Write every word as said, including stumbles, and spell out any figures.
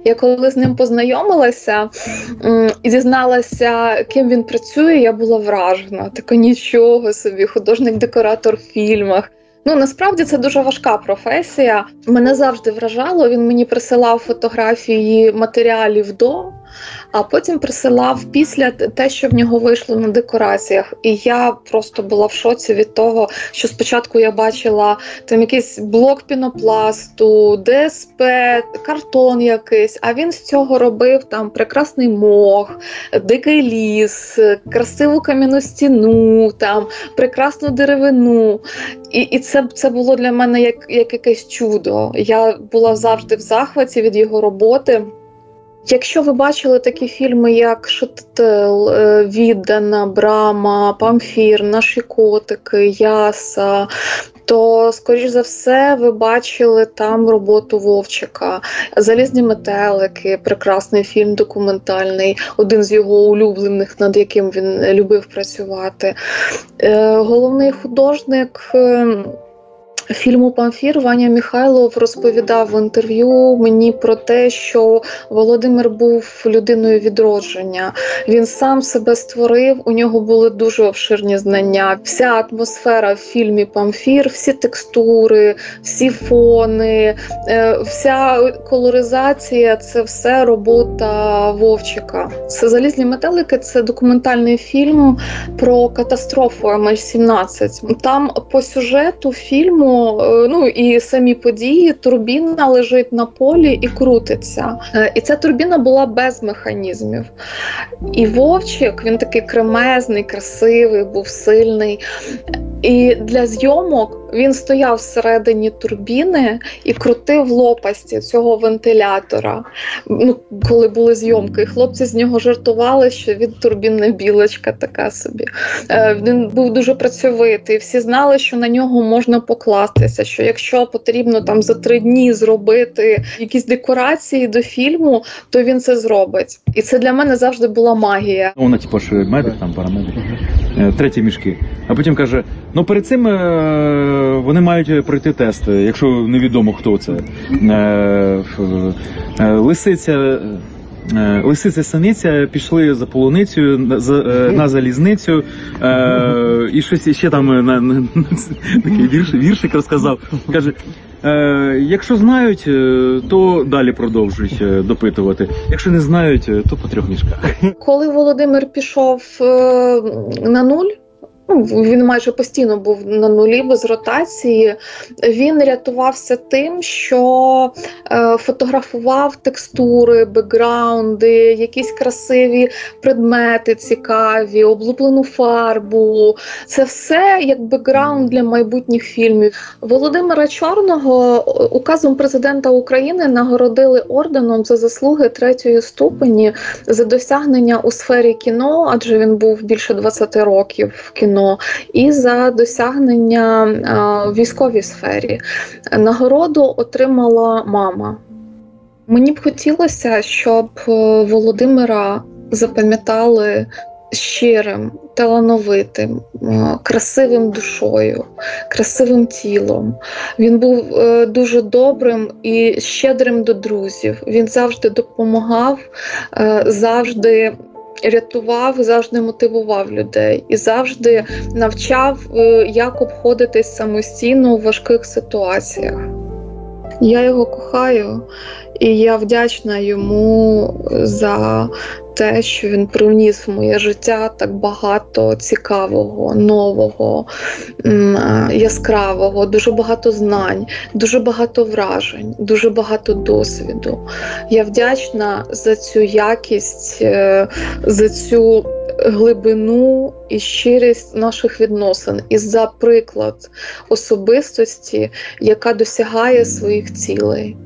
Я коли з ним познайомилася і дізналася, ким він працює, я була вражена. Така нічого собі, художник-декоратор в фільмах. Ну, насправді, це дуже важка професія. Мене завжди вражало, він мені присилав фотографії матеріалів до, а потім присилав після те, що в нього вийшло на декораціях. І я просто була в шоці від того, що спочатку я бачила там якийсь блок пінопласту, ДСП, картон якийсь, а він з цього робив там прекрасний мох, дикий ліс, красиву кам'яну стіну, там прекрасну деревину. І, і це, це було для мене як, як якесь чудо. Я була завжди в захваті від його роботи. Якщо ви бачили такі фільми, як «Шател», «Віддана», «Брама», «Памфір», «Наші котики», «Яса», то, скоріш за все, ви бачили там роботу Вовчика. «Залізні метелики», прекрасний фільм документальний, один з його улюблених, над яким він любив працювати. Головний художник фільму «Памфір» Ваня Михайлов розповідав в інтерв'ю мені про те, що Володимир був людиною відродження. Він сам себе створив, у нього були дуже обширні знання. Вся атмосфера в фільмі «Памфір», всі текстури, всі фони, вся колоризація – це все робота Вовчика. Це «Залізні метелики» – це документальний фільм про катастрофу Ем Ейч сімнадцять. Там по сюжету фільму, ну і самі події, турбіна лежить на полі і крутиться. І ця турбіна була без механізмів. І Вовчик, він такий кремезний, красивий, був сильний. І для зйомок він стояв всередині турбіни і крутив лопасті цього вентилятора. Ну, коли були зйомки, хлопці з нього жартували, що він турбінна білочка така собі. Він був дуже працьовитий, всі знали, що на нього можна покластися, що якщо потрібно там за три дні зробити якісь декорації до фільму, то він це зробить. І це для мене завжди була магія. Вона типу ж медик, там парамедик, треті мішки. А потім каже, ну перед цим вони мають пройти тест, якщо невідомо хто це. Лисиця, лисиця Синиця пішли за полуницею, на залізницю, і щось ще там на, на, такий вірш, віршик розказав. Каже, якщо знають, то далі продовжують допитувати. Якщо не знають, то по трьох мішках. Коли Володимир пішов на нуль, ну, він майже постійно був на нулі, без ротації, він рятувався тим, що е, фотографував текстури, бекграунди, якісь красиві предмети цікаві, облуплену фарбу. Це все як бекграунд для майбутніх фільмів. Володимира Чорного указом президента України нагородили орденом за заслуги третьої ступені за досягнення у сфері кіно, адже він був більше двадцяти років в кіно, і за досягнення в військовій сфері. Нагороду отримала мама. Мені б хотілося, щоб Володимира запам'ятали щирим, талановитим, красивим душою, красивим тілом. Він був дуже добрим і щедрим до друзів. Він завжди допомагав, завжди рятував, завжди мотивував людей і завжди навчав, як обходитись самостійно у важких ситуаціях. Я його кохаю, і я вдячна йому за те, що він привніс в моє життя так багато цікавого, нового, яскравого, дуже багато знань, дуже багато вражень, дуже багато досвіду. Я вдячна за цю якість, за цю глибину і щирість наших відносин і за приклад особистості, яка досягає своїх цілей.